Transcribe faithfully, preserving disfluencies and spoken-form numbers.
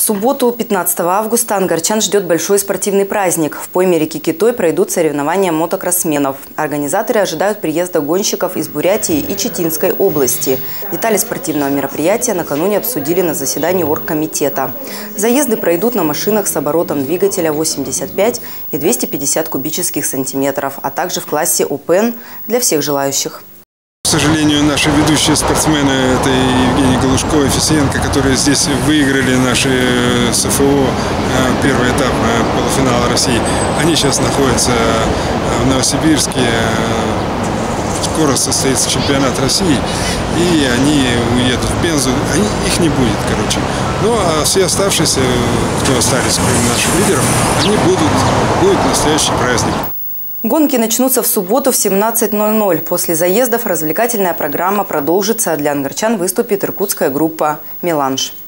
субботу, пятнадцатого августа, ангарчан ждет большой спортивный праздник. В пойме реки Китой пройдут соревнования мотокроссменов. Организаторы ожидают приезда гонщиков из Бурятии и Читинской области. Детали спортивного мероприятия накануне обсудили на заседании оргкомитета. Заезды пройдут на машинах с оборотом двигателя восемьдесят пять и двести пятьдесят кубических сантиметров, а также в классе Open для всех желающих. К сожалению, наши ведущие спортсмены, это Евгений Галушко и Фисиенко, которые здесь выиграли наши СФО, первый этап полуфинала России, они сейчас находятся в Новосибирске. Скоро состоится чемпионат России, и они уедут в Пензу. Они, их не будет, короче. Ну, а все оставшиеся, кто остались, кроме наших лидеров, они будут, будет настоящий праздник. Гонки начнутся в субботу в семнадцать ноль ноль. После заездов развлекательная программа продолжится. Для ангарчан выступит иркутская группа «Меланж».